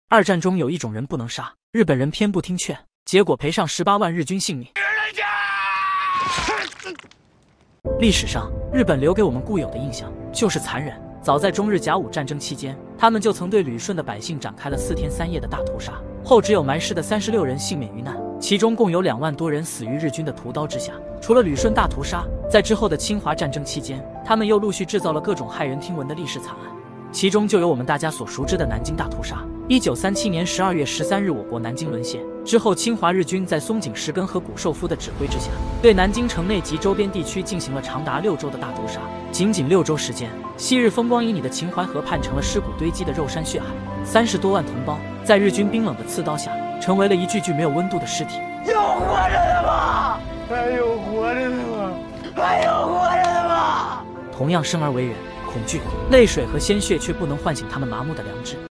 二战中有一种人不能杀，日本人偏不听劝，结果赔上18万日军性命。历史上，日本留给我们固有的印象就是残忍。早在中日甲午战争期间，他们就曾对旅顺的百姓展开了4天3夜的大屠杀，后只有埋尸的36人幸免于难，其中共有2万多人死于日军的屠刀之下。除了旅顺大屠杀，在之后的侵华战争期间，他们又陆续制造了各种骇人听闻的历史惨案，其中就有我们大家所熟知的南京大屠杀。1937年12月13日，我国南京沦陷之后，侵华日军在松井石根和谷寿夫的指挥之下，对南京城内及周边地区进行了长达6周的大屠杀。仅6周时间，昔日风光旖旎的秦淮河畔成了尸骨堆积的肉山血海，30多万同胞在日军冰冷的刺刀下，成为了一具具没有温度的尸体。 有活着的吗？还有活着的吗？还有活着的吗？ 同样生而为人，恐惧、泪水和鲜血却不能唤醒他们麻木的良知。